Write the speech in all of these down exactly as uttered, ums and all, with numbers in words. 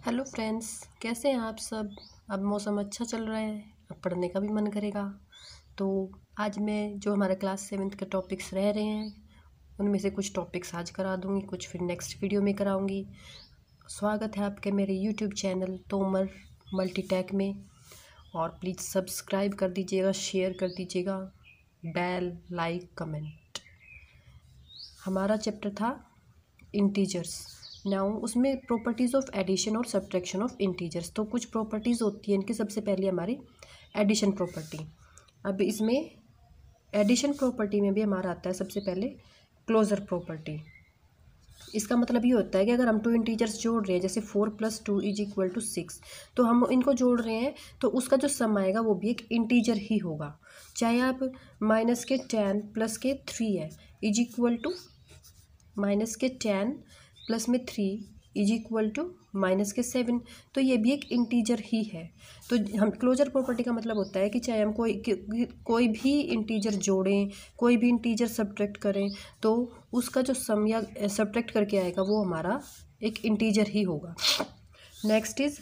Hello friends, कैसे हैं आप सब। अब मौसम अच्छा चल रहा है, अब पढ़ने का भी मन करेगा। तो आज मैं जो हमारे क्लास सेवन्थ के टॉपिक्स रह रहे हैं उनमें से कुछ टॉपिक्स आज करा दूंगी, कुछ फिर नेक्स्ट वीडियो में कराऊंगी। स्वागत है आपके मेरे यूट्यूब चैनल तोमर मल्टीटेक में। और प्लीज़ सब्सक्राइब कर दीजिएगा, शेयर कर दीजिएगा, बेल लाइक कमेंट। हमारा चैप्टर था इंटीजर्स। नाउ उसमें प्रॉपर्टीज़ ऑफ एडिशन और सब्ट्रैक्शन ऑफ इंटीजर्स। तो कुछ प्रॉपर्टीज़ होती हैं इनकी। सबसे पहले हमारी एडिशन प्रॉपर्टी। अब इसमें एडिशन प्रॉपर्टी में भी हमारा आता है सबसे पहले क्लोजर प्रॉपर्टी। इसका मतलब ये होता है कि अगर हम टू इंटीजर्स जोड़ रहे हैं, जैसे four plus two is equal to six, तो हम इनको जोड़ रहे हैं तो उसका जो सम आएगा वो भी एक इंटीजर ही होगा। चाहे आप माइनस के टेन प्लस के थ्री है इज इक्वल टू माइनस के टेन प्लस में three is equal to minus के सेवन, तो ये भी एक इंटीजर ही है। तो हम क्लोजर प्रॉपर्टी का मतलब होता है कि चाहे हम कोई कोई भी इंटीजर जोड़ें, कोई भी इंटीजर सब्ट्रैक्ट करें, तो उसका जो सम या सब्ट्रैक्ट करके आएगा वो हमारा एक इंटीजर ही होगा। नेक्स्ट इज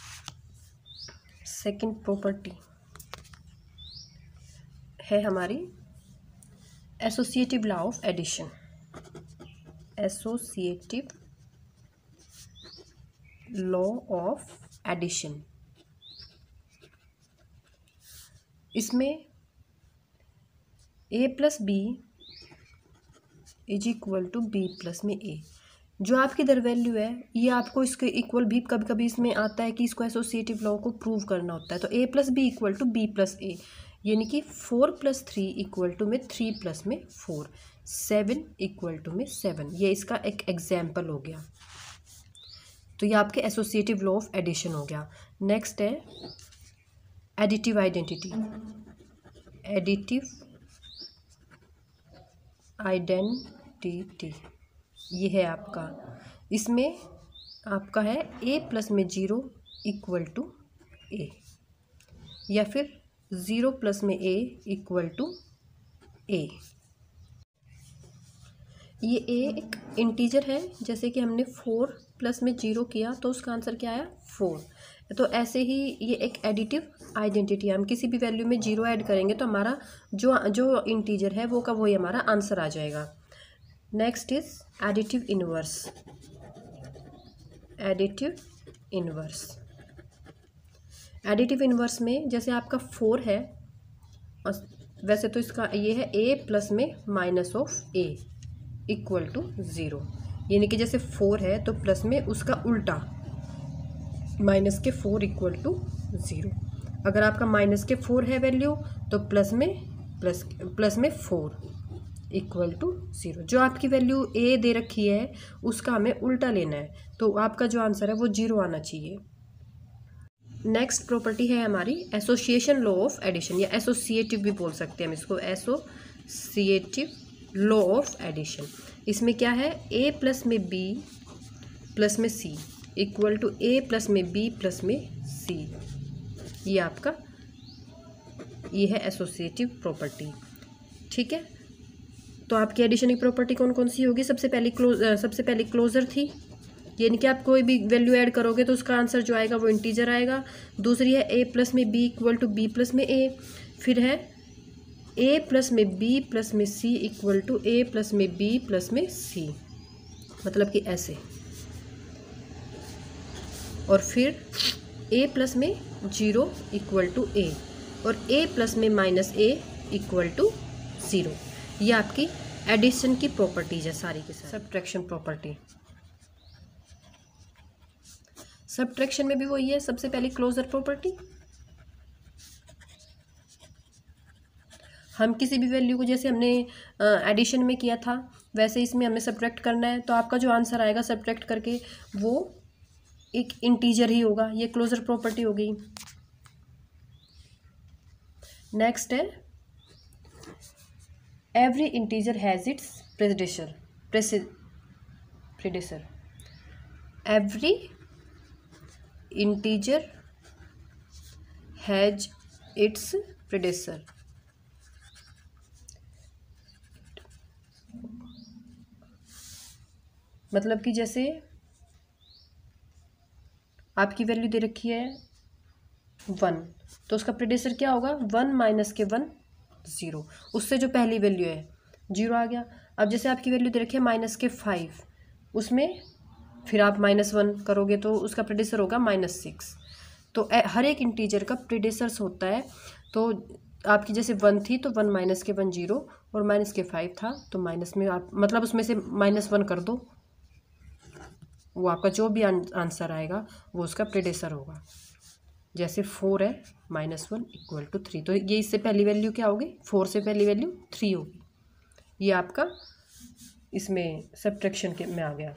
सेकंड प्रॉपर्टी है हमारी associative law of addition. Associative law of addition. इसमें A plus B is equal to B plus में ए, जो आपकी इधर वैल्यू है ये आपको इसके इक्वल भी कभी कभी इसमें आता है कि इसको एसोसिएटिव लॉ को प्रूव करना होता है। तो A plus B equal to B plus A, यानी कि four plus three equal to में थ्री प्लस में फोर, सेवन इक्वल टू में सेवन। ये इसका एक एग्जाम्पल हो गया। तो ये आपके एसोसिएटिव लॉ ऑफ एडिशन हो गया। नेक्स्ट है एडिटिव आइडेंटिटी। एडिटिव आइडेंटिटी ये है आपका, इसमें आपका है ए प्लस में जीरो इक्वल टू ए, या फिर ज़ीरो प्लस में ए इक्वल टू ए। ये ए एक इंटीजर है, जैसे कि हमने फोर प्लस में जीरो किया तो उसका आंसर क्या आया फोर। तो ऐसे ही ये एक एडिटिव आइडेंटिटी है। हम किसी भी वैल्यू में जीरो ऐड करेंगे तो हमारा जो जो इंटीजर है वो का वही हमारा आंसर आ जाएगा। Next is additive inverse. Additive inverse additive inverse में जैसे आपका फोर है, वैसे तो इसका ये है ए प्लस में minus of A equal to zero, यानी कि जैसे फोर है तो प्लस में उसका उल्टा माइनस के फोर इक्वल टू ज़ीरो। अगर आपका माइनस के फोर है वैल्यू तो प्लस में प्लस प्लस में फोर इक्वल टू ज़ीरो। जो आपकी वैल्यू ए दे रखी है उसका हमें उल्टा लेना है, तो आपका जो आंसर है वो जीरो आना चाहिए। नेक्स्ट प्रॉपर्टी है हमारी एसोसिएशन लॉ ऑफ एडिशन, या एसोसिएटिव भी बोल सकते हैं हम इसको, एसोसिएटिव लॉ ऑफ एडिशन। इसमें क्या है, ए प्लस में बी प्लस में C equal to A plus में बी प्लस में सी। ये आपका ये है एसोसिएटिव प्रॉपर्टी। ठीक है, तो आपकी एडिशन की प्रॉपर्टी कौन कौन सी होगी। सबसे पहली क्लोज सबसे पहली क्लोजर थी, यानी कि आप कोई भी वैल्यू ऐड करोगे तो उसका आंसर जो आएगा वो इंटीजर आएगा। दूसरी है ए प्लस में B equal to B plus में ए। फिर है ए प्लस में बी प्लस में C equal to A plus में बी प्लस में सी, मतलब कि ऐसे। और फिर ए प्लस में जीरो इक्वल टू ए, और ए प्लस में minus A equal to zero. ये आपकी एडिशन की प्रॉपर्टीज है सारी की सारी। सब्ट्रैक्शन प्रॉपर्टी, सब्ट्रैक्शन में भी वही है, सबसे पहले क्लोजर प्रॉपर्टी। हम किसी भी वैल्यू को जैसे हमने एडिशन में किया था वैसे इसमें हमें सब्ट्रैक्ट करना है, तो आपका जो आंसर आएगा सब्ट्रैक्ट करके वो एक इंटीजर ही होगा। ये क्लोजर प्रॉपर्टी हो गई। नेक्स्ट है एवरी इंटीजर हैज इट्स प्रेडिसर प्रेडिसर एवरी इंटीजर हैज इट्स प्रेडिसर। मतलब कि जैसे आपकी वैल्यू दे रखी है वन, तो उसका प्रेडिसर क्या होगा, वन माइनस के वन ज़ीरो, उससे जो पहली वैल्यू है जीरो आ गया। अब जैसे आपकी वैल्यू दे रखी है माइनस के फाइव, उसमें फिर आप माइनस वन करोगे तो उसका प्रेडिसर होगा माइनस सिक्स। तो हर एक इंटीजर का प्रेडिसर्स होता है। तो आपकी जैसे वन थी तो वन माइनस के वन जीरो, और माइनस के फाइव था तो माइनस में आप मतलब उसमें से माइनस वन कर दो, वो आपका जो भी आंसर आएगा वो उसका प्रेडिसर होगा। जैसे फोर है minus one equal to three, तो ये इससे पहली वैल्यू क्या होगी, फोर से पहली वैल्यू थ्री होगी। ये आपका इसमें सब्ट्रैक्शन के में आ गया।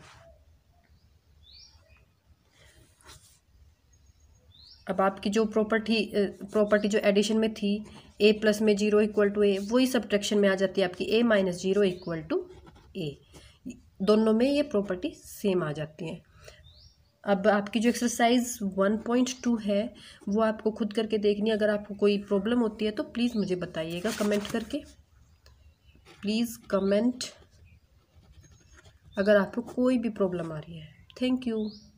अब आपकी जो प्रॉपर्टी प्रॉपर्टी जो एडिशन में थी, ए प्लस में जीरो इक्वल टू ए, वही सब्ट्रैक्शन में आ जाती है आपकी A minus zero equal to A. दोनों में ये प्रॉपर्टी सेम आ जाती है। अब आपकी जो एक्सरसाइज वन पॉइंट टू है वो आपको खुद करके देखनी है। अगर आपको कोई प्रॉब्लम होती है तो प्लीज़ मुझे बताइएगा कमेंट करके, प्लीज़ कमेंट अगर आपको कोई भी प्रॉब्लम आ रही है। Thank you.